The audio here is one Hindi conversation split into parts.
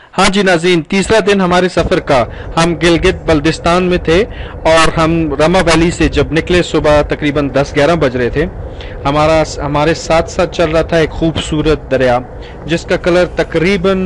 हाँ जी नाज़रीन, तीसरा दिन हमारे सफ़र का। हम गिलगित बल्तिस्तान में थे और हम रमा वैली से जब निकले सुबह तकरीबन 10-11 बज रहे थे। हमारे साथ साथ चल रहा था एक खूबसूरत दरिया जिसका कलर तकरीबन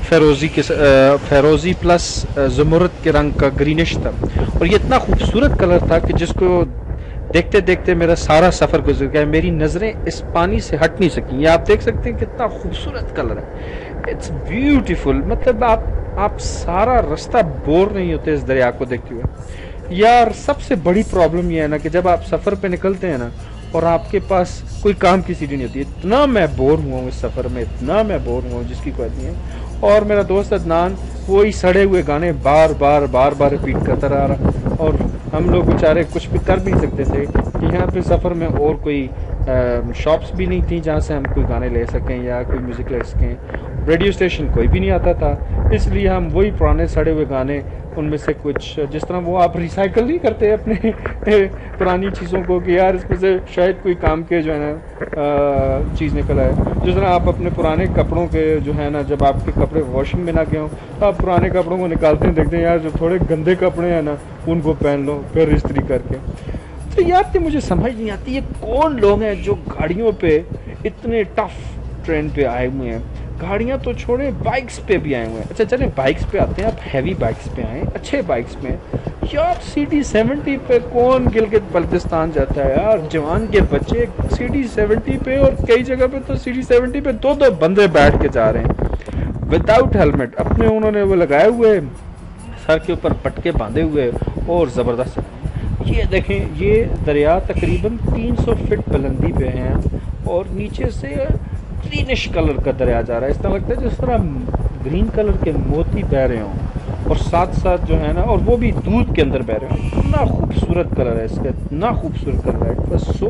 फेरोज़ी प्लस ज़मुरद के रंग का ग्रीनिश था, और ये इतना खूबसूरत कलर था कि जिसको देखते देखते मेरा सारा सफ़र गुजर गया। मेरी नज़रें इस पानी से हट नहीं सकी। ये आप देख सकते हैं कितना खूबसूरत कलर है। It's beautiful. मतलब आप सारा रास्ता बोर नहीं होते इस दरिया को देखते हुए। यार सबसे बड़ी प्रॉब्लम ये है ना कि जब आप सफ़र पे निकलते हैं ना और आपके पास कोई काम की सीढ़ी नहीं होती। इतना मैं बोर हुआ हूँ इस सफ़र में, इतना मैं बोर हुआ हूँ जिसकी कोई नहीं है। और मेरा दोस्त अदनान वही सड़े हुए गाने बार बार रिपीट करता रहा, और हम लोग बेचारे कुछ भी कर भी नहीं सकते थे कि यहाँ पे सफ़र में और कोई शॉप्स भी नहीं थी जहाँ से हम कोई गाने ले सकें या कोई म्यूज़िक ले सकें। रेडियो स्टेशन कोई भी नहीं आता था, इसलिए हम वही पुराने सड़े हुए गाने, उनमें से कुछ जिस तरह वो आप रिसाइकल नहीं करते अपने पुरानी चीज़ों को कि यार इसमें से शायद कोई काम के जो है ना चीज़ निकल आए। जिस तरह आप अपने पुराने कपड़ों के जो है ना, जब आपके कपड़े वॉशिंग में ना गए हों तो आप पुराने कपड़ों को निकालते हैं, देखते हैं यार जो थोड़े गंदे कपड़े हैं ना उनको पहन लो फिर इस्त्री करके। तो यार ये मुझे समझ नहीं आती ये कौन लोग हैं जो गाड़ियों पे इतने टफ ट्रेन पे आए हुए हैं। गाड़ियाँ तो छोड़े, बाइक्स पे भी आए हुए हैं। अच्छा चले बाइक्स पे आते हैं, आप हैवी बाइक्स पे आए, अच्छे बाइक्स पे। यार CD70 पे कौन गिलगित बल्तिस्तान जाता है यार? जवान के बच्चे CD70 पे, और कई जगह पे तो CD70 पे दो बंदे बैठ के जा रहे हैं विदाउट हेलमेट। अपने उन्होंने वो लगाए हुए, सर के ऊपर पटके बांधे हुए, और ज़बरदस्त। ये देखें, ये दरिया तकरीबन 300 फीट बुलंदी पे हैं और नीचे से ग्रीनिश कलर का दरिया जा रहा है। इस तरह लगता है जिस तरह ग्रीन कलर के मोती बह रहे हों, और साथ साथ जो है ना, और वो भी दूध के अंदर बह रहे हों। इतना खूबसूरत कलर है इसका, इतना खूबसूरत कलर है।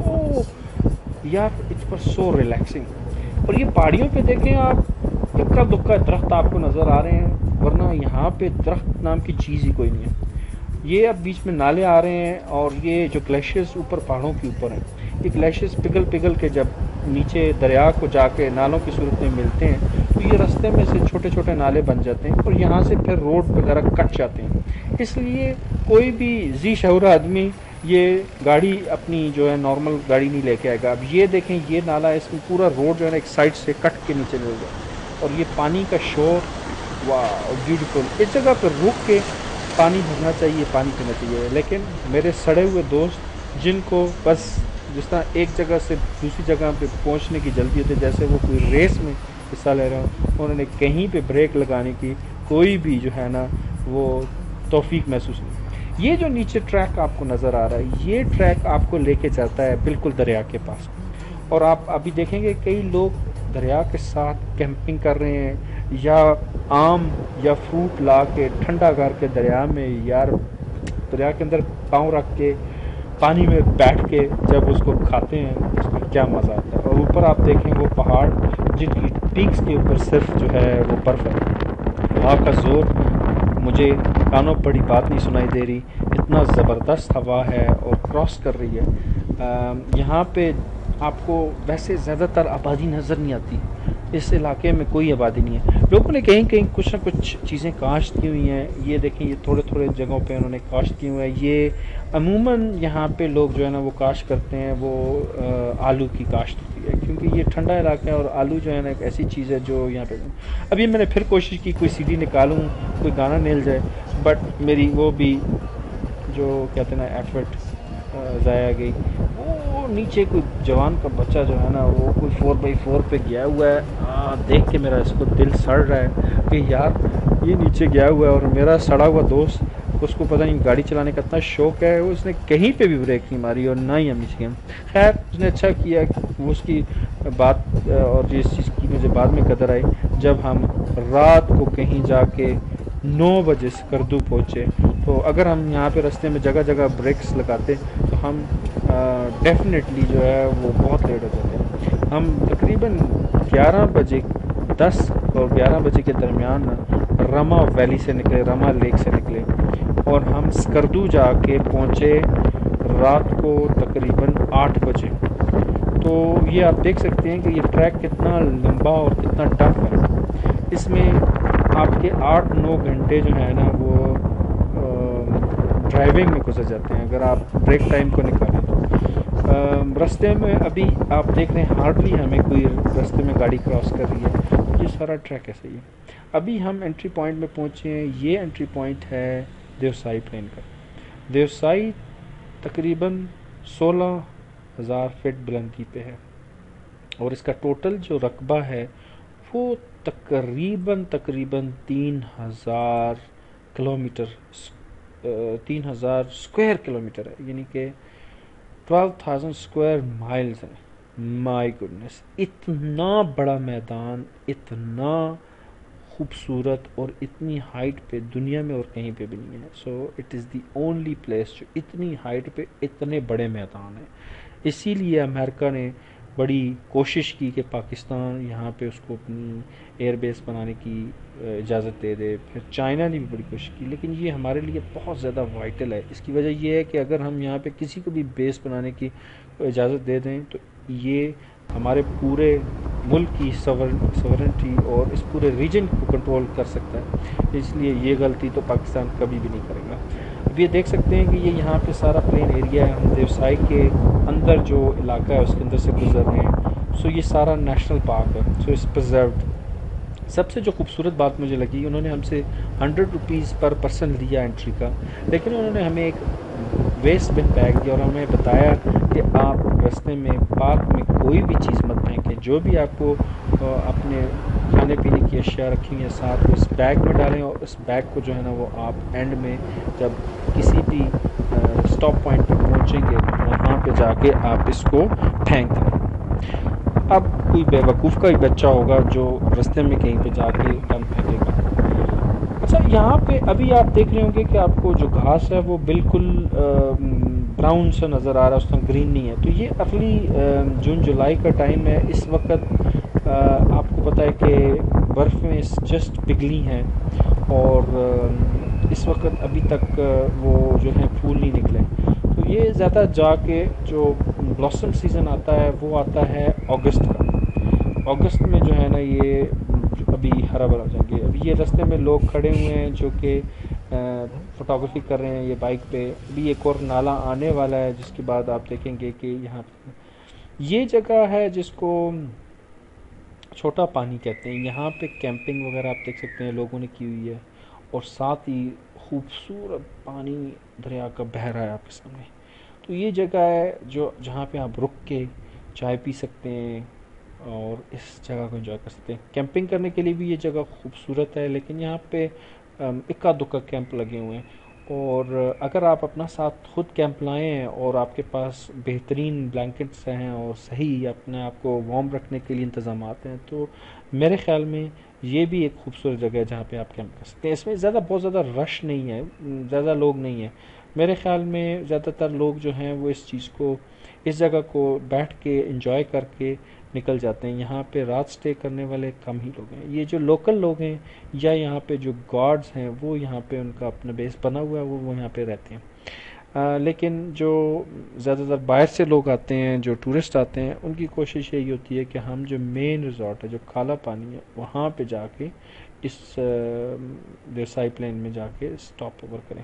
It's so relaxing. और ये पहाड़ियों पे देखें आप, इक्का दुक्का दरख्त आपको नज़र आ रहे हैं, वरना यहाँ पे दरख्त नाम की चीज़ ही कोई नहीं है। ये अब बीच में नाले आ रहे हैं, और ये जो ग्लेशियर्स ऊपर पहाड़ों के ऊपर हैं, ये ग्लेशियर्स पिघल के जब नीचे दरिया को जाके नालों की सूरत में मिलते हैं तो ये रास्ते में से छोटे छोटे नाले बन जाते हैं, और यहाँ से फिर रोड वगैरह कट जाते हैं। इसलिए कोई भी जी शऊर आदमी ये गाड़ी अपनी जो है नॉर्मल गाड़ी नहीं लेके आएगा। अब ये देखें, ये नाला है, इसमें पूरा रोड जो है ना एक साइड से कट के नीचे मिल गया, और ये पानी का शोर, वाह ब्यूटीफुल। इस जगह पर रुक के पानी भरना चाहिए, पानी पीना चाहिए। लेकिन मेरे सड़े हुए दोस्त जिनको बस जिस तरह एक जगह से दूसरी जगह पे पहुंचने की जल्दी होती है, जैसे वो कोई रेस में हिस्सा ले रहे हो, उन्होंने कहीं पे ब्रेक लगाने की कोई भी जो है ना वो तौफीक महसूस नहीं। ये जो नीचे ट्रैक आपको नज़र आ रहा है, ये ट्रैक आपको लेके जाता है बिल्कुल दरिया के पास, और आप अभी देखेंगे कई लोग दरिया के साथ कैंपिंग कर रहे हैं, या आम या फ्रूट ला के ठंडा करके दरिया में, यार दरिया के अंदर पाँव रख के पानी में बैठ के जब उसको खाते हैं उसमें क्या मज़ा आता है। और ऊपर आप देखें वो पहाड़ जिनकी पीक्स के ऊपर सिर्फ जो है वो बर्फ़ है। हवा का ज़ोर, मुझे कानों बड़ी बात नहीं सुनाई दे रही, इतना ज़बरदस्त हवा है और क्रॉस कर रही है। यहाँ पे आपको वैसे ज़्यादातर आबादी नज़र नहीं आती, इस इलाके में कोई आबादी नहीं है। लोगों ने कहीं कहीं कुछ ना कुछ चीज़ें काश्त की हुई हैं। ये देखें, ये थोड़े थोड़े जगहों पे उन्होंने काश्त की हुई है। ये अमूमन यहाँ पे लोग जो है ना वो काश्त करते हैं, वो आलू की काश्त होती है, क्योंकि ये ठंडा इलाका है, और आलू जो है ना एक ऐसी चीज़ है जो यहाँ पे। अभी मैंने फिर कोशिश की कोई CD निकालूँ, कोई गाना मिल जाए, बट मेरी वो भी जो कहते हैं ना एफर्ट ज़ाया गई। वो नीचे कोई जवान का बच्चा जो है ना वो कोई 4x4 पे गया हुआ है। देख के मेरा इसको दिल सड़ रहा है कि यार ये नीचे गया हुआ है, और मेरा सड़ा हुआ दोस्त, उसको पता नहीं गाड़ी चलाने का इतना शौक़ है, उसने कहीं पे भी ब्रेक नहीं मारी और ना ही हम नीचे गए। खैर उसने अच्छा किया, वो उसकी बात, और जिस चीज़ की मुझे बाद में कदर आई जब हम रात को कहीं जाके 9 बजे स्कर्दू पहुँचे। तो अगर हम यहाँ पे रास्ते में जगह जगह ब्रेक्स लगाते तो हम डेफिनेटली जो है वो बहुत लेट हो जाते। हम तकरीबन 11 बजे 10 और 11 बजे के दरमियान रमा वैली से निकले, रमा लेक से निकले, और हम स्कर्दू जाके पहुँचे रात को तकरीबन 8 बजे। तो ये आप देख सकते हैं कि ये ट्रैक कितना लंबा और कितना टफ है। इसमें आपके 8-9 घंटे जो है ना वो ड्राइविंग में गुजर जाते हैं अगर आप ब्रेक टाइम को निकालें तो। रास्ते में अभी आप देख रहे हैं हार्डली हमें कोई रास्ते में गाड़ी क्रॉस कर रही है, तो ये सारा ट्रैक ऐसे ही है। अभी हम एंट्री पॉइंट में पहुँचे हैं। ये एंट्री पॉइंट है देवसाई प्लेन का। देवसाई तकरीबन 16,000 फीट बुलंदी पे है और इसका टोटल जो रकबा है वो तकरीबन 3,000 किलोमीटर 3,000 स्क्वायर किलोमीटर है, यानी कि 12,000 स्क्वायर माइल्स है। माय गुडनेस, इतना बड़ा मैदान, इतना खूबसूरत और इतनी हाइट पे दुनिया में और कहीं पे भी नहीं है। So it is the only place जो इतनी हाइट पे इतने बड़े मैदान है। इसीलिए अमेरिका ने बड़ी कोशिश की कि पाकिस्तान यहाँ पे उसको अपनी एयरबेस बनाने की इजाज़त दे दे। फिर चाइना ने भी बड़ी कोशिश की, लेकिन ये हमारे लिए बहुत ज़्यादा वाइटल है। इसकी वजह ये है कि अगर हम यहाँ पे किसी को भी बेस बनाने की इजाज़त दे दें तो ये हमारे पूरे मुल्क की सॉवरेनिटी और इस पूरे रीजन को कंट्रोल कर सकता है। इसलिए ये गलती तो पाकिस्तान कभी भी नहीं करेगा। अब ये देख सकते हैं कि ये यहाँ पे सारा प्लेन एरिया है। हम देवसाई के अंदर जो इलाका है उसके अंदर से गुजर रहे हैं। सो ये सारा नेशनल पार्क है, सो इट्स प्रिजर्व्ड। सबसे जो खूबसूरत बात मुझे लगी, उन्होंने हमसे 100 रुपीज़ पर पर्सन लिया एंट्री का, लेकिन उन्होंने हमें एक वेस्ट बिन बैग दिया और हमें बताया कि आप रास्ते में पार्क में कोई भी चीज़ मत फेंकें। जो भी आपको अपने खाने पीने की अशिया रखी हैं साथ, वो इस बैग में डालें और इस बैग को जो है ना वो आप एंड में जब किसी भी स्टॉप पॉइंट पर पहुँचेंगे वहाँ पे जाके आप इसको फेंक दें। अब कोई बेवकूफ़ का ही बच्चा होगा जो रास्ते में कहीं पे जाके गन फेंकेगा। अच्छा, यहाँ पे अभी आप देख रहे होंगे कि आपको जो घास है वो बिल्कुल ब्राउन सा नज़र आ रहा है, उसका ग्रीन नहीं है। तो ये अर्ली जून जुलाई का टाइम है। इस वक्त आपको पता है कि बर्फ़ें जस्ट पिघली हैं और इस वक्त अभी तक वो जो है फूल नहीं निकले। तो ये ज़्यादा जाके जो ब्लॉसम सीज़न आता है वो आता है अगस्त का। अगस्त में जो है ना ये अभी हरा भरा हो जाएंगे। अभी ये रास्ते में लोग खड़े हुए हैं जो कि फ़ोटोग्राफी कर रहे हैं ये बाइक पे। अभी एक और नाला आने वाला है जिसके बाद आप देखेंगे कि यहाँ ये जगह है जिसको छोटा पानी कहते हैं। यहाँ पे कैंपिंग वगैरह आप देख सकते हैं लोगों ने की हुई है और साथ ही खूबसूरत पानी दरिया का बह रहा है आपके सामने। तो ये जगह है जो जहाँ पे आप रुक के चाय पी सकते हैं और इस जगह को एंजॉय कर सकते हैं। कैंपिंग करने के लिए भी ये जगह खूबसूरत है, लेकिन यहाँ पे इक्का दुक्का कैंप लगे हुए हैं और अगर आप अपना साथ खुद कैंप लाएँ हैं और आपके पास बेहतरीन ब्लैंकेट्स हैं और सही अपने आप को वार्म रखने के लिए इंतज़ाम हैं, तो मेरे ख़्याल में ये भी एक खूबसूरत जगह है जहाँ पे आप कैंप कर सकते हैं। इसमें बहुत ज़्यादा रश नहीं है, ज़्यादा लोग नहीं हैं। मेरे ख़्याल में ज़्यादातर लोग जो हैं वो इस जगह को बैठ के एंजॉय करके निकल जाते हैं। यहाँ पे रात स्टे करने वाले कम ही लोग हैं। ये जो लोकल लोग हैं या यहाँ पे जो गार्ड्स हैं वो यहाँ पे उनका अपना बेस बना हुआ है, वो यहाँ पे रहते हैं। लेकिन जो ज़्यादातर बाहर से लोग आते हैं, जो टूरिस्ट आते हैं, उनकी कोशिश यही होती है कि हम जो मेन रिजॉर्ट है जो काला पानी है वहाँ पे जाके इस देवसाई प्लेन में जाके स्टॉप ओवर करें।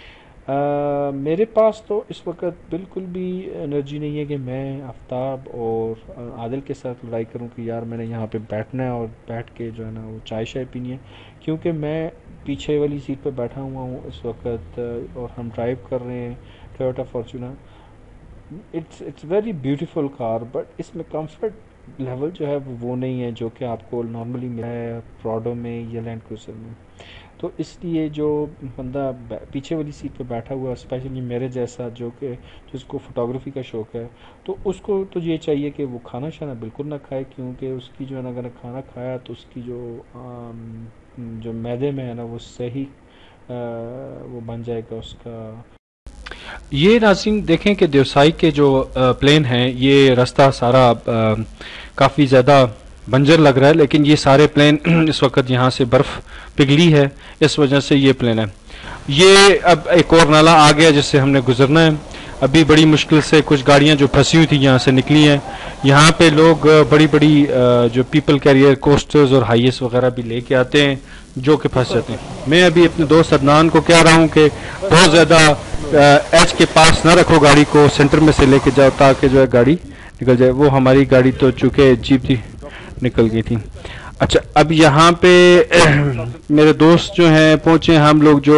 मेरे पास तो इस वक्त बिल्कुल भी एनर्जी नहीं है कि मैं आफ्ताब और आदिल के साथ लड़ाई करूं कि यार मैंने यहाँ पे बैठना है और बैठ के जो है ना वो चाय शाय पीनी है, क्योंकि मैं पीछे वाली सीट पे बैठा हुआ हूँ इस वक्त और हम ड्राइव कर रहे हैं Toyota Fortuner. It's very beautiful car, but इसमें कंफर्ट लेवल जो है वो नहीं है जो कि आपको नॉर्मली मिला है प्राडो में या लैंड क्रूज़र में। तो इसलिए जो बंदा पीछे वाली सीट पे बैठा हुआ, स्पेशली मेरे जैसा जिसको फ़ोटोग्राफी का शौक़ है, तो उसको तो ये चाहिए कि वो खाना शाना बिल्कुल ना खाए, क्योंकि उसकी जो है ना अगर खाना खाया तो उसकी जो मैदे में है ना वो सही वो बन जाएगा उसका। ये नाज़रीन देखें कि देवसाई के जो प्लेन हैं, ये रास्ता सारा काफ़ी ज़्यादा बंजर लग रहा है, लेकिन ये सारे प्लेन इस वक्त यहाँ से बर्फ़ पिघली है, इस वजह से ये प्लेन है। ये अब एक और नाला आ गया जिससे हमने गुजरना है। अभी बड़ी मुश्किल से कुछ गाड़ियां जो फंसी हुई थी यहाँ से निकली हैं। यहाँ पे लोग बड़ी बड़ी जो पीपल कैरियर कोस्टर्स और हाईएस वगैरह भी लेके आते हैं जो कि फंस जाते हैं। मैं अभी अपने दोस्त अदनान को कह रहा हूँ कि बहुत ज़्यादा एज के पास ना रखो गाड़ी को, सेंटर में से लेके जाओ ताकि जो है गाड़ी निकल जाए। वो हमारी गाड़ी तो चूँकि जीप थी निकल गई थी। अच्छा, अब यहाँ पे मेरे दोस्त जो हैं पहुँचे, हम लोग जो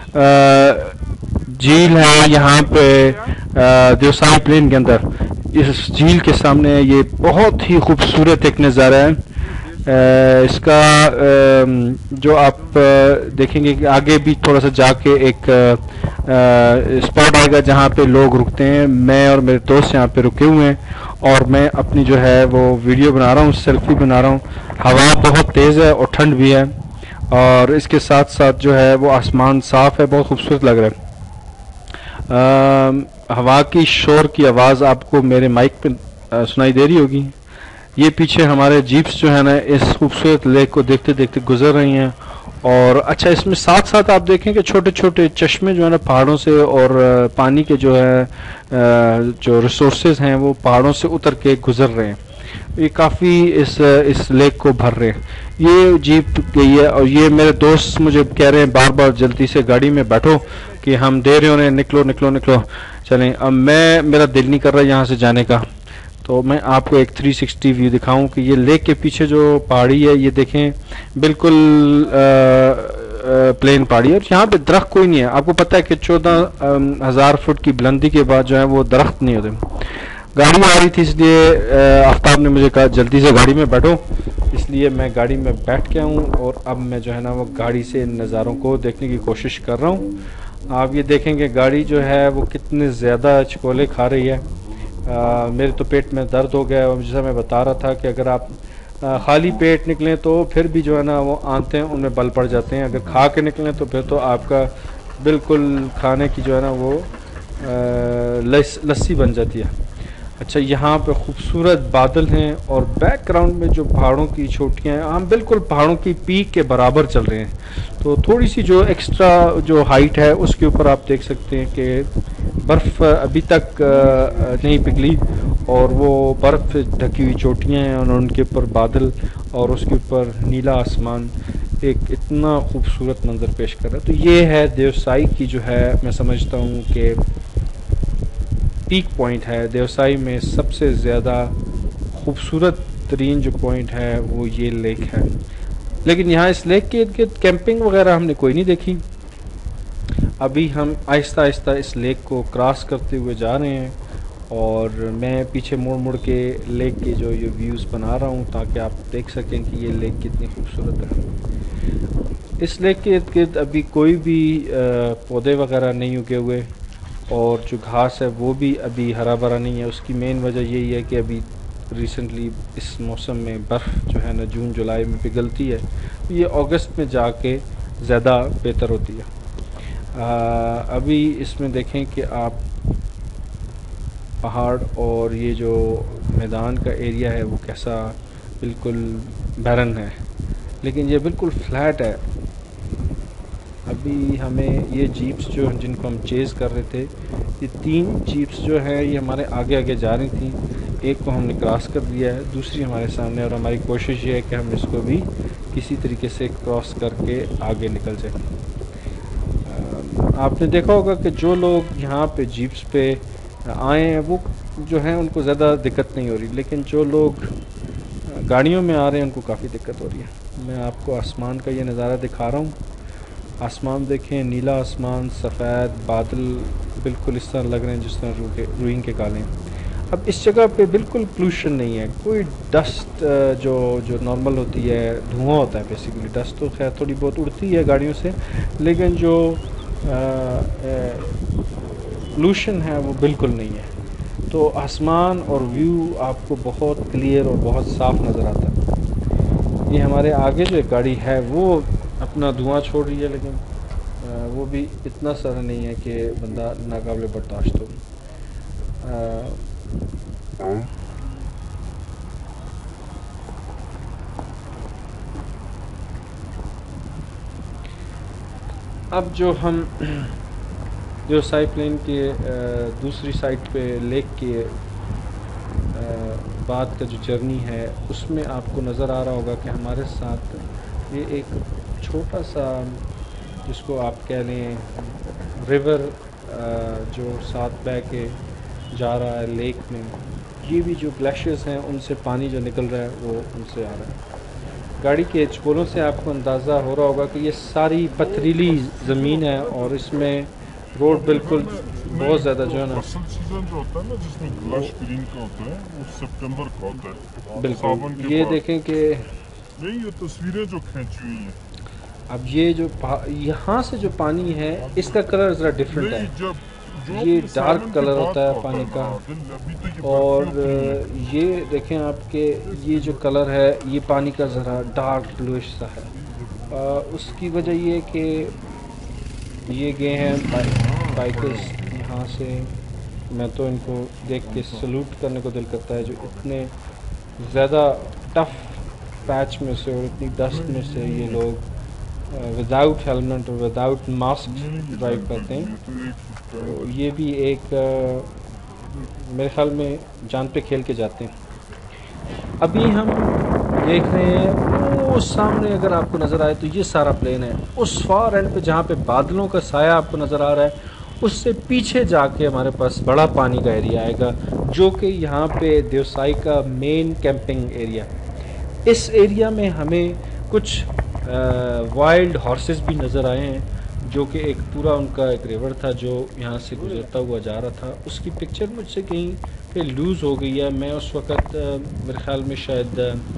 झील है यहाँ पे देवसाई प्लेन के अंदर, इस झील के सामने ये बहुत ही खूबसूरत एक नज़ारा है। इसका जो आप देखेंगे कि आगे भी थोड़ा सा जाके एक स्पॉट आएगा जहाँ पे लोग रुकते हैं। मैं और मेरे दोस्त यहाँ पे रुके हुए हैं और मैं अपनी जो है वो वीडियो बना रहा हूँ, सेल्फी बना रहा हूँ। हवा बहुत तेज़ है और ठंड भी है और इसके साथ साथ जो है वो आसमान साफ है, बहुत खूबसूरत लग रहा है। हवा की शोर की आवाज़ आपको मेरे माइक पे सुनाई दे रही होगी। ये पीछे हमारे जीप्स जो है ना इस खूबसूरत लेक को देखते देखते गुजर रही हैं। और अच्छा, इसमें साथ साथ आप देखें कि छोटे छोटे चश्मे जो है ना पहाड़ों से और पानी के जो है जो रिसोर्सेज हैं वो पहाड़ों से उतर के गुजर रहे हैं। ये काफ़ी इस लेक को भर रहे हैं। ये जीप गई है और ये मेरे दोस्त मुझे कह रहे हैं बार बार जल्दी से गाड़ी में बैठो कि हम दे रहे हो, निकलो निकलो निकलो। चलें, अब मेरा दिल नहीं कर रहा यहाँ से जाने का, तो मैं आपको एक 360 व्यू दिखाऊं कि ये लेक के पीछे जो पहाड़ी है ये देखें, बिल्कुल प्लेन पहाड़ी है और यहाँ पे दरख्त कोई नहीं है। आपको पता है कि 14,000 फुट की बुलंदी के बाद जो है वो दरख्त नहीं होते। गाड़ी आ रही थी इसलिए आफ्ताब ने मुझे कहा जल्दी से गाड़ी में बैठो, इसलिए मैं गाड़ी में बैठ गया हूँ और अब मैं जो है ना वो गाड़ी से इन नज़ारों को देखने की कोशिश कर रहा हूँ। आप ये देखेंगे गाड़ी जो है वो कितने ज़्यादा चकोले खा रही है। मेरे तो पेट में दर्द हो गया और जैसा मैं बता रहा था कि अगर आप खाली पेट निकलें तो फिर भी जो है ना वो आंतें हैं उनमें बल पड़ जाते हैं, अगर खा के निकलें तो फिर तो आपका बिल्कुल खाने की जो है ना वो लस्सी बन जाती है। अच्छा, यहाँ पे खूबसूरत बादल हैं और बैकग्राउंड में जो पहाड़ों की चोटियाँ हैं, हम बिल्कुल पहाड़ों की पीक के बराबर चल रहे हैं। तो थोड़ी सी जो एक्स्ट्रा जो हाइट है उसके ऊपर आप देख सकते हैं कि बर्फ़ अभी तक नहीं पिघली और वो बर्फ़ ढकी हुई चोटियाँ हैं और उनके ऊपर बादल और उसके ऊपर नीला आसमान एक इतना खूबसूरत मंजर पेश कर रहा है। तो ये है देवसाई की जो है, मैं समझता हूँ कि पीक पॉइंट है। देवसाई में सबसे ज़्यादा खूबसूरत तरीन जो पॉइंट है वो ये लेक है। लेकिन यहाँ इस लेक के इर्द कैंपिंग वगैरह हमने कोई नहीं देखी। अभी हम आहिस्ता आहिस्ता इस लेक को क्रॉस करते हुए जा रहे हैं और मैं पीछे मुड़ मुड़ के लेक के जो ये व्यूज़ बना रहा हूँ ताकि आप देख सकें कि ये लेक कितनी खूबसूरत है। इस लेक के इर्द गिर्द अभी कोई भी पौधे वगैरह नहीं उगे हुए और जो घास है वो भी अभी हरा भरा नहीं है। उसकी मेन वजह यही है कि अभी रिसेंटली इस मौसम में बर्फ़ जो है ना जून जुलाई में पिघलती है, तो ये अगस्त में जाके ज़्यादा बेहतर होती है। अभी इसमें देखें कि आप पहाड़ और ये जो मैदान का एरिया है वो कैसा बिल्कुल बैरन है, लेकिन ये बिल्कुल फ्लैट है। अभी हमें ये जीप्स जो जिनको हम चेज़ कर रहे थे, ये 3 जीप्स जो है ये हमारे आगे आगे जा रही थी। एक को हमने क्रॉस कर दिया है, दूसरी हमारे सामने, और हमारी कोशिश ये है कि हम इसको भी किसी तरीके से क्रॉस करके आगे निकल जाए। आपने देखा होगा कि जो लोग यहाँ पे जीप्स पे आए हैं वो जो हैं उनको ज़्यादा दिक्कत नहीं हो रही, लेकिन जो लोग गाड़ियों में आ रहे हैं उनको काफ़ी दिक्कत हो रही है। मैं आपको आसमान का ये नज़ारा दिखा रहा हूँ। आसमान देखें, नीला आसमान, सफ़ेद बादल बिल्कुल इस तरह लग रहे हैं जिस तरह रूइंग के काले हैं। अब इस जगह पे बिल्कुल पोल्यूशन नहीं है, कोई डस्ट जो नॉर्मल होती है, धुआं होता है बेसिकली। डस्ट तो खैर थोड़ी बहुत उड़ती है गाड़ियों से, लेकिन जो पोल्यूशन है वो बिल्कुल नहीं है। तो आसमान और व्यू आपको बहुत क्लियर और बहुत साफ़ नज़र आता है। ये हमारे आगे जो गाड़ी है वो अपना धुआं छोड़ रही है, लेकिन वो भी इतना सारा नहीं है कि बंदा नाकाबिल बर्दाश्त हो। अब जो हम देओसाई प्लेन के दूसरी साइड पे लेक के बाद का जो जर्नी है उसमें आपको नज़र आ रहा होगा कि हमारे साथ ये एक छोटा सा, जिसको आप कह लें रिवर, जो साथ बह के जा रहा है लेक में। ये भी जो ग्लेशियर्स हैं उनसे पानी जो निकल रहा है वो उनसे आ रहा है। गाड़ी के चपोलों से आपको अंदाज़ा हो रहा होगा कि ये सारी पथरीली ज़मीन है और इसमें रोड बिल्कुल बहुत ज़्यादा जो है ना, फसल सीजन जो होता है ना जिसमें ग्लश ग्रीन का होता है वो सितंबर का होता है बिल्कुल। ये देखें कि ये तस्वीरें जो खींची हुई हैं, अब ये जो यहाँ से जो पानी है इसका कलर ज़रा डिफरेंट है। ये डार्क कलर होता है पानी का, और ये देखें आपके ये जो कलर है ये पानी का ज़रा डार्क ब्लूइश सा है। उसकी वजह ये कि ये गए हैं बाइकर्स यहाँ से। मैं तो इनको देख के सल्यूट करने को दिल करता है, जो इतने ज़्यादा टफ पैच में से और इतनी डस्ट में से ये लोग विदाउट हेलमेट और विदाउट मास्क ड्राइव करते हैं। तो ये भी एक मेरे ख्याल में जान पे खेल के जाते हैं। अभी हम देख रहे हैं वो सामने, अगर आपको नज़र आए तो ये सारा प्लेन है। उस फार एंड पे जहाँ पे बादलों का साया आपको नज़र आ रहा है, उससे पीछे जाके हमारे पास बड़ा पानी का एरिया आएगा, जो कि यहाँ पे देओसाई का मेन कैंपिंग एरिया। इस एरिया में हमें कुछ वाइल्ड हॉर्सेस भी नज़र आए हैं, जो कि एक पूरा उनका एक रिवर था जो यहाँ से गुजरता हुआ जा रहा था। उसकी पिक्चर मुझसे कहीं पे लूज़ हो गई है। मैं उस वक़्त मेरे ख्याल में शायद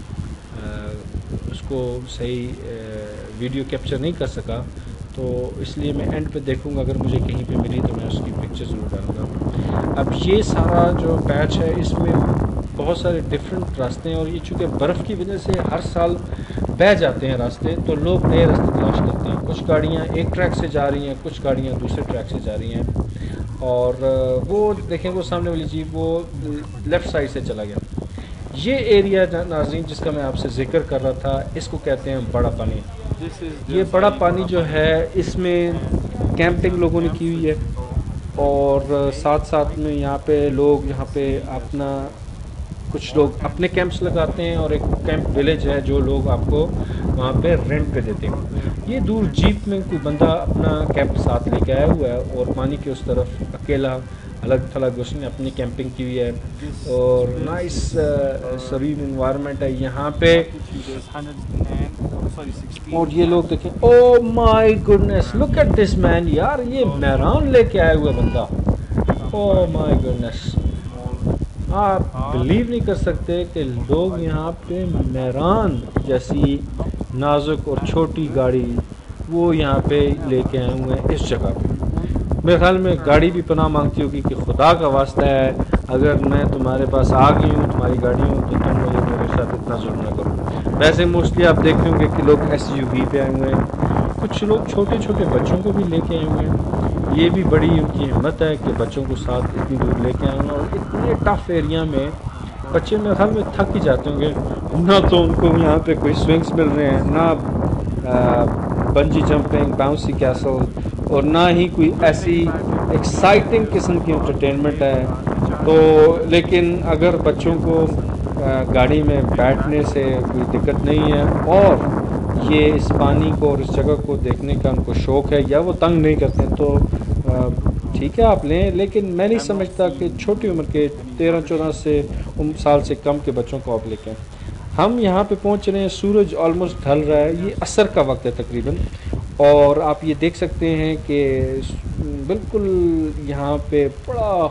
उसको सही वीडियो कैप्चर नहीं कर सका, तो इसलिए मैं एंड पे देखूँगा, अगर मुझे कहीं पे मिली तो मैं उसकी पिक्चर ज़रूर डालूँगा। अब ये सारा जो पैच है इसमें बहुत सारे डिफरेंट रास्ते हैं, और ये चूँकि बर्फ़ की वजह से हर साल बह जाते हैं रास्ते, तो लोग नए रास्ते तलाश करते हैं। कुछ गाड़ियाँ एक ट्रैक से जा रही हैं, कुछ गाड़ियाँ दूसरे ट्रैक से जा रही हैं। और वो देखें वो सामने वाली जीप वो लेफ़्ट साइड से चला गया। ये एरिया नाज़रीन जिसका मैं आपसे जिक्र कर रहा था, इसको कहते हैं बड़ा पानी। ये बड़ा पानी जो है इसमें कैंपिंग लोगों ने की हुई है, और साथ साथ में यहाँ पे लोग यहाँ पे अपना कुछ लोग अपने कैंप्स लगाते हैं, और एक कैंप विलेज है जो लोग आपको वहाँ पे रेंट पे देते हैं। ये दूर जीप में कोई बंदा अपना कैंप साथ लेके आया हुआ है, और पानी के उस तरफ अकेला अलग थलग उसने अपनी कैंपिंग की हुई है, और नाइस सरीन इन्वायरमेंट है यहाँ पे। और ये लोग देखें, oh my goodness, look at this man, यार ये मेहरान लेके आया हुआ बंदा, ओ माय गुडनेस। आप बिलीव नहीं कर सकते कि लोग यहाँ पे मेहरान जैसी नाजुक और छोटी गाड़ी वो यहाँ पे लेके आए हुए हैं इस जगह पे। मेरे ख्याल में गाड़ी भी पनाह मांगती होगी कि खुदा का वास्ता है, अगर मैं तुम्हारे पास आ गई हूँ, तुम्हारी गाड़ी हूँ, तो तुम मुझे मेरे साथ इतना जुल्म ना करो। वैसे मोस्टली आप देख रहे होंगे कि लोग SUV पे आए हुए हैं, कुछ लोग छोटे छोटे बच्चों को भी लेके आए हुए हैं। ये भी बड़ी उनकी हिम्मत है कि बच्चों को साथ इतनी दूर लेके आए हैं, और इतने टफ एरिया में बच्चे मेरे ख्याल में थक ही जाते होंगे। ना तो उनको यहाँ पे कोई स्विंग्स मिल रहे हैं, ना बंजी जंपिंग, बाउंसी कैसल, और ना ही कोई ऐसी एक्साइटिंग किस्म की एंटरटेनमेंट है। तो लेकिन अगर बच्चों को गाड़ी में बैठने से कोई दिक्कत नहीं है, और ये इस पानी को और इस जगह को देखने का उनको शौक़ है, या वो तंग नहीं करते, तो ठीक है आप लें। लेकिन मैं नहीं समझता कि छोटी उम्र के 13-14 साल से कम के बच्चों को आप लेके। हम यहाँ पे पहुँच रहे हैं, सूरज ऑलमोस्ट ढल रहा है, ये असर का वक्त है तकरीबन, और आप ये देख सकते हैं कि बिल्कुल यहाँ पे बड़ा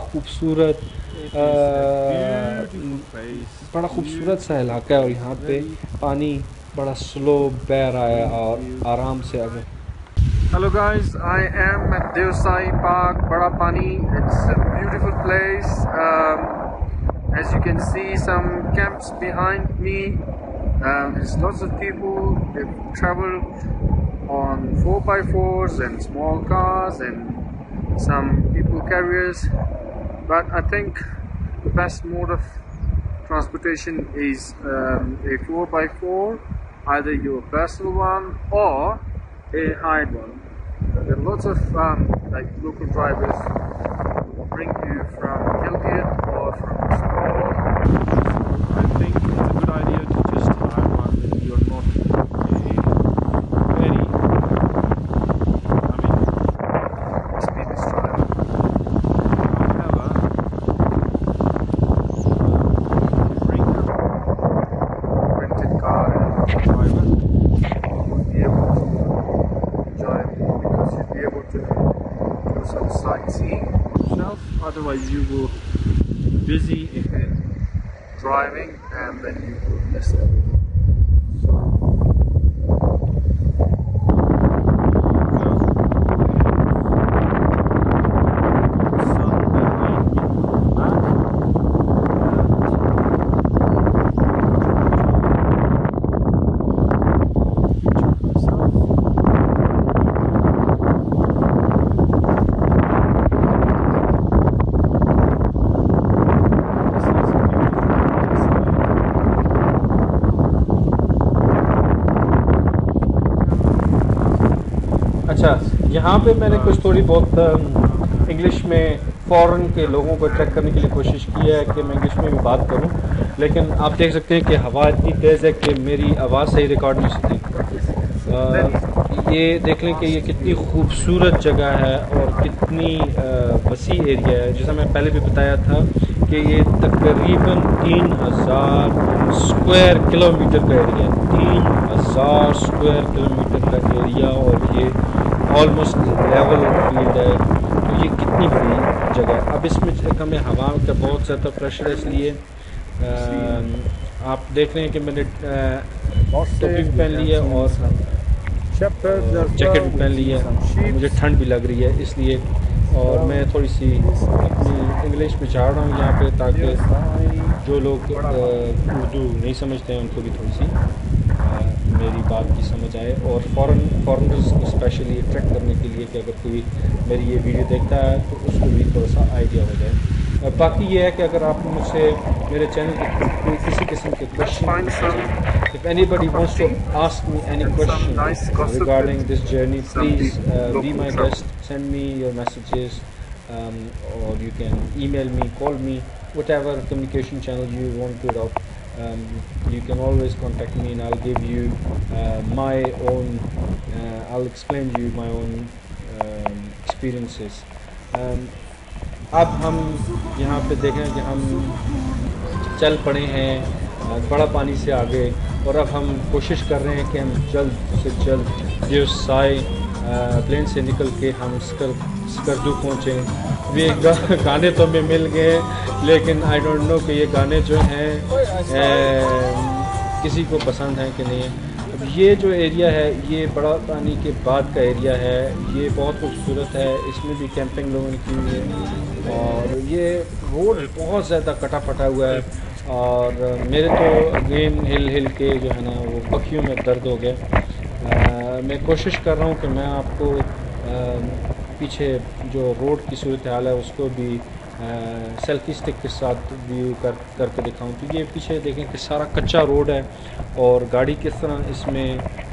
खूबसूरत सा इलाका है, और यहाँ पे पानी बड़ा स्लो बह रहा है और आराम से आगे। Hello guys, I am at Deosai Park, Bada Pani. It's a beautiful place. As you can see, some camps behind me. There's lots of people. They've traveled on 4x4s and small cars and some people carriers. But I think the best mode of transportation is a 4x4, either your personal one or a hired one. There are lots of like local drivers bring you from Gilgit or from Astor. I think it's a good idea to just hire one when you're not a very, Experienced driver. however, bring a Rented car and driver. you would be able to enjoy it more because you'd be able to do some sightseeing. Yourself, otherwise you will be busy Driving and then you will miss everything. अच्छा, यहाँ पे मैंने कुछ थोड़ी बहुत इंग्लिश में फ़ॉरेन के लोगों को अट्रैक्ट करने के लिए कोशिश की है कि मैं इंग्लिश में भी बात करूँ, लेकिन आप देख सकते हैं कि हवा इतनी तेज़ है कि मेरी आवाज़ सही रिकॉर्ड नहीं होती। ये देख लें कि ये कितनी खूबसूरत जगह है और कितनी वसी एरिया है। जैसा मैं पहले भी बताया था कि ये तकरीबन 3000 स्क्वायर किलोमीटर का एरिया है, 3000 स्क्वायर किलोमीटर का एरिया, और ये ऑलमोस्ट लेवल फील्ड है। तो ये कितनी बड़ी जगह है। अब इसमें हमें हवा का बहुत ज़्यादा प्रेशर है, इसलिए आप देख रहे हैं कि मैंने टोपी भी पहन ली है और जैकेट भी पहन ली है। मुझे ठंड भी लग रही है इसलिए, और मैं थोड़ी सी अपनी इंग्लिश में चाह रहा हूँ यहाँ पे, ताकि जो लोग उर्दू नहीं समझते हैं उनको भी थोड़ी सी मेरी बात की समझ आए, और फॉरेनर्स को स्पेशली अट्रैक्ट करने के लिए कि अगर कोई मेरी ये वीडियो देखता है तो उसको भी थोड़ा सा आइडिया हो जाए। बाकी ये है कि अगर आप मुझसे मेरे चैनल के कोई किसी किस्म के question, if anybody wants to ask me any question regarding this journey, please be my guest, send me your messages, or you can email me, call me, whatever communication channel you want to adopt. You can always contact me and I'll give you my own, I'll explain you my own experiences. अब हम यहाँ पे देखें कि हम चल पड़े हैं बड़ा पानी से आगे, और अब हम कोशिश कर रहे हैं कि हम जल्द से जल्द देवसाई प्लेन से निकल के हम स्कर्दू पहुँचें। ये गाने तो हमें मिल गए, लेकिन आई डोंट नो कि ये गाने जो हैं किसी को पसंद हैं कि नहीं। अब ये जो एरिया है ये बड़ा पानी के बाद का एरिया है, ये बहुत खूबसूरत है, इसमें भी कैंपिंग लोगों ने की हुई है, और ये रोड बहुत ज़्यादा कटा फटा हुआ है, और मेरे तो अगेन हिल के जो है ना वो पखियों में दर्द हो गया। मैं कोशिश कर रहा हूँ कि मैं आपको पीछे जो रोड की सूरत हाल है उसको भी सेल्फी स्टिक के साथ व्यू करके दिखाऊं। तो ये पीछे देखें कि सारा कच्चा रोड है और गाड़ी किस तरह इसमें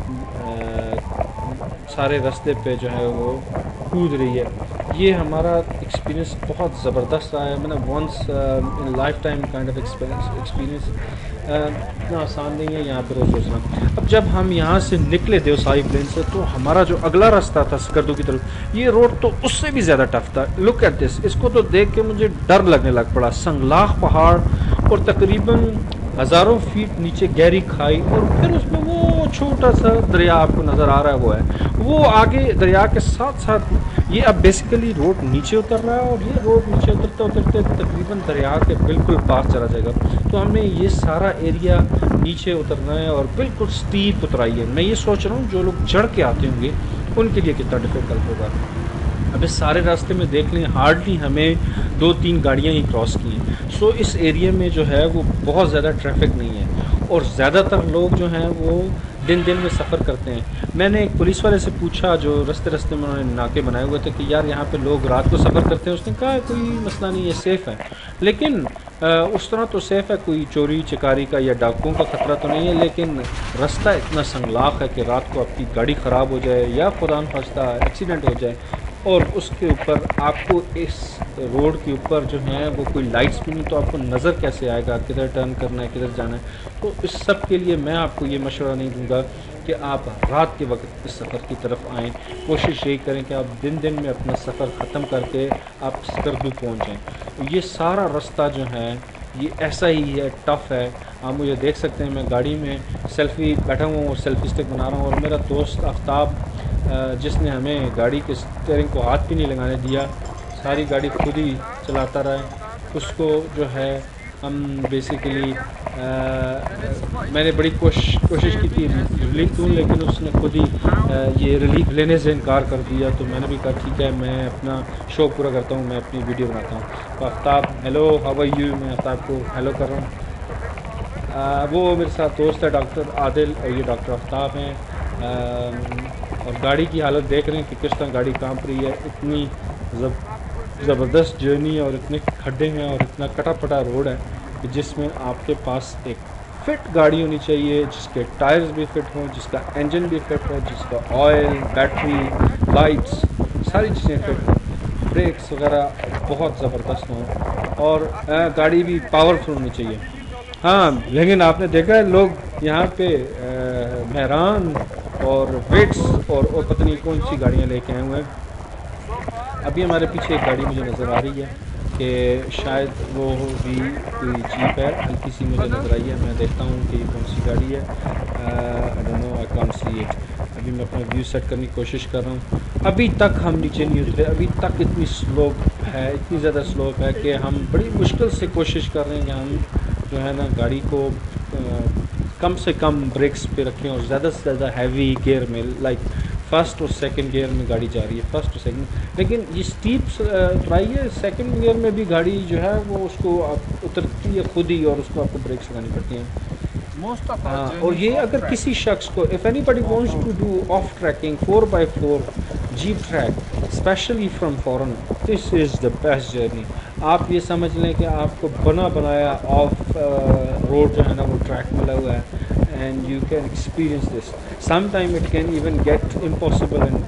सारे रास्ते पे जो है वो कूद रही है। ये हमारा एक्सपीरियंस बहुत ज़बरदस्त रहा है, मतलब once in life time kind of experience. इतना आसान नहीं है यहाँ पर रोज़ सोचना। अब जब हम यहाँ से निकले देवसाई प्लेन से, तो हमारा जो अगला रास्ता था स्कर्दू की तरफ, ये रोड तो उससे भी ज़्यादा टफ था। लुक एट दिस, इसको तो देख के मुझे डर लगने लग पड़ा। संगलाख पहाड़ और तकरीबन हज़ारों फीट नीचे गहरी खाई, और फिर उसमें वो छोटा सा दरिया आपको नज़र आ रहा है, वो आगे दरिया के साथ साथ ये अब बेसिकली रोड नीचे उतर रहा है, और ये रोड नीचे उतरते उतरते तकरीबन दरिया के बिल्कुल पास चला जाएगा। तो हमने ये सारा एरिया नीचे उतरना है और बिल्कुल स्टीप उतराई है। मैं ये सोच रहा हूँ जो लोग चढ़ के आते होंगे उनके लिए कितना डिफ़िकल्ट होगा। अब इस सारे रास्ते में देख लें हार्डली हमें 2-3 गाड़ियाँ ही क्रॉस की हैं। सो इस एरिया में जो है वो बहुत ज़्यादा ट्रैफिक नहीं है, और ज़्यादातर लोग जो हैं वो दिन दिन में सफ़र करते हैं। मैंने एक पुलिस वाले से पूछा जो रास्ते में उन्होंने नाके बनाए हुए थे कि यार यहाँ पे लोग रात को सफ़र करते हैं। उसने कहा कोई मसला नहीं है, सेफ़ है, लेकिन उस तरह तो सेफ़ है, कोई चोरी चिकारी का या डाकुओं का ख़तरा तो नहीं है, लेकिन रास्ता इतना संगलाख है कि रात को आपकी गाड़ी ख़राब हो जाए या खुदा न खास्ता एक्सीडेंट हो जाए और उसके ऊपर आपको इस रोड के ऊपर जो है वो कोई लाइट्स भी नहीं, तो आपको नज़र कैसे आएगा किधर टर्न करना है, किधर जाना है। तो इस सब के लिए मैं आपको ये मशवरा नहीं दूंगा कि आप रात के वक्त इस सफ़र की तरफ आएँ। कोशिश यही करें कि आप दिन दिन में अपना सफ़र ख़त्म करके आप स्कर्दू पहुँच जाएँ। ये सारा रास्ता जो है ये ऐसा ही है, टफ़ है। आप मुझे देख सकते हैं, मैं गाड़ी में सेल्फ़ी बैठा हुआ हूँ और सेल्फ़ी स्टिक बना रहा हूँ, और मेरा दोस्त आफ्ताब जिसने हमें गाड़ी के स्टीयरिंग को हाथ भी नहीं लगाने दिया, सारी गाड़ी खुद ही चलाता रहा है, उसको जो है हम बेसिकली मैंने बड़ी कोशिश की थी रिलीफ दूँ, लेकिन उसने खुद ही ये रिलीफ लेने से इनकार कर दिया। तो मैंने भी कहा ठीक है, मैं अपना शौक़ पूरा करता हूँ, मैं अपनी वीडियो बनाता हूँ। तो Aftab, hello, how are you, मैं आफ्ताब को हेलो कर रहा हूँ। वो मेरे साथ दोस्त है डॉक्टर आदिल, और ये डॉक्टर आफ्ताब हैं। और गाड़ी की हालत देख रहे हैं कि किस तरह गाड़ी कांप रही है। इतनी ज़बरदस्त जर्नी है और इतने खड्डे हैं और इतना कटा फटा रोड है कि जिसमें आपके पास एक फिट गाड़ी होनी चाहिए, जिसके टायर्स भी फिट हों, जिसका इंजन भी फिट हो, जिसका ऑयल, बैटरी, लाइट्स, सारी चीज़ें फिट हों, ब्रेक्स वगैरह बहुत ज़बरदस्त हों, और गाड़ी भी पावरफुल होनी चाहिए। हाँ, लेकिन आपने देखा है लोग यहाँ पे मेहरान और वेट्स और पता नहीं कौन सी गाड़ियाँ लेके आए हुए हैं। अभी हमारे पीछे एक गाड़ी मुझे नज़र आ रही है कि शायद वो भी कोई जीप है, हल्की सी मुझे नज़र आई है। मैं देखता हूँ कि कौन सी गाड़ी है। I don't know, I can't see it. अभी मैं अपना व्यू सेट करने की कोशिश कर रहा हूँ। अभी तक हम नीचे नहीं उतरे, अभी तक इतनी स्लोप है, इतनी ज़्यादा स्लोप है कि हम बड़ी मुश्किल से कोशिश कर रहे हैं कि हम जो है ना गाड़ी को कम से कम ब्रेक्स पे रखें और ज़्यादा से ज़्यादा हैवी गियर में, लाइक फर्स्ट और सेकंड गियर में गाड़ी जा रही है, फर्स्ट और सेकंड। लेकिन ये स्टीप उतराई है, सेकंड गियर में भी गाड़ी जो है वो उसको उतरती है खुद ही, और उसको आपको ब्रेक्स लगानी पड़ती हैं। हाँ, और ये अगर किसी शख्स को, if anybody wants to do off tracking 4x4 jeep track specially from foreign, this is the best journey. आप ये समझ लें कि आपको बना बनाया ऑफ रोड जो है ना वो ट्रैक मिला हुआ है, and you can experience this. Sometime it can even get impossible and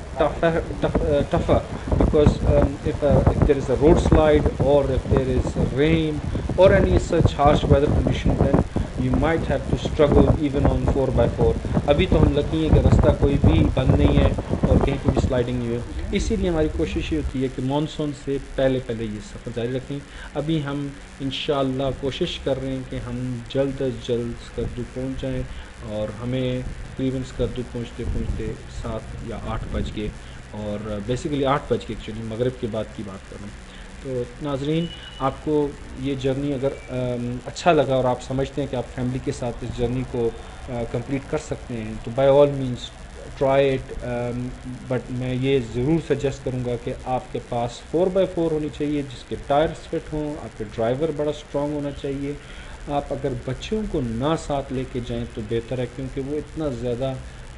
tougher because if there is a road slide or if there is rain or any such harsh weather condition, then you might have to struggle even on 4x4. अभी तो हम लकी हैं कि रास्ता कोई भी बंद नहीं है और कहीं पर भी स्लाइडिंग नहीं है, इसीलिए हमारी कोशिश ये होती है कि मानसून से पहले पहले ये सफ़र जारी रखें। अभी हम इंशाअल्लाह कोशिश कर रहे हैं कि हम जल्द अज जल्द स्कर्दू पहुँच जाएँ, और हमें तकरीबन स्कर्दू पहुँचते पहुँचते 7 या 8 बज गए, और बेसिकली 8 बज के एक्चुअली मगरिब के बाद की बात कर रहा हूँ। तो नाजरीन, आपको ये जर्नी अगर अच्छा लगा और आप समझते हैं कि आप फैमिली के साथ इस जर्नी को कंप्लीट कर सकते हैं, तो by all means try it. But मैं ये ज़रूर सजेस्ट करूँगा कि आपके पास 4x4 होनी चाहिए, जिसके टायर्स फिट हों, आपके ड्राइवर बड़ा स्ट्रॉन्ग होना चाहिए। आप अगर बच्चों को ना साथ लेके जाएं तो बेहतर है, क्योंकि वो इतना ज़्यादा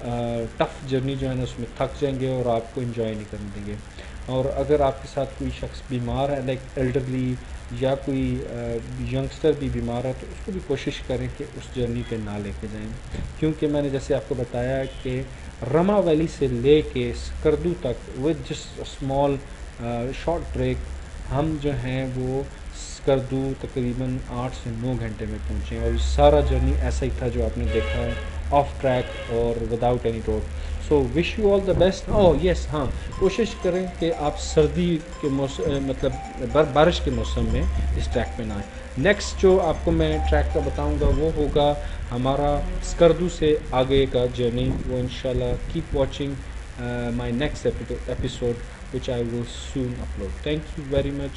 टफ़ जर्नी जो है ना उसमें थक जाएंगे और आपको एंजॉय नहीं करने देंगे। और अगर आपके साथ कोई शख्स बीमार है, लाइक एल्डरली, या कोई यंगस्टर भी बीमार है, तो उसको भी कोशिश करें कि उस जर्नी पे ना लेके जाएं, क्योंकि मैंने जैसे आपको बताया कि रमा वैली से ले के स्कर्दू तक with just small short break हम जो हैं वो स्कर्दू तकरीबन 8 से 9 घंटे में पहुँचे, और सारा जर्नी ऐसा ही था जो आपने देखा है, ऑफ ट्रैक और without any road. So wish you all the best. Oh yes, हाँ, कोशिश करें कि आप सर्दी के मौसम, मतलब बारिश के मौसम में इस ट्रैक पे ना आए। नेक्स्ट जो आपको मैं ट्रैक का बताऊंगा वो होगा हमारा स्कर्दू से आगे का जर्नी, वो इंशाल्लाह keep watching my next episode which I will soon upload. Thank you very much.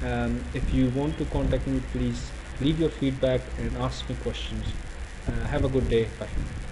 If you want to contact me, please leave your feedback and ask me questions. Have a good day. Bye.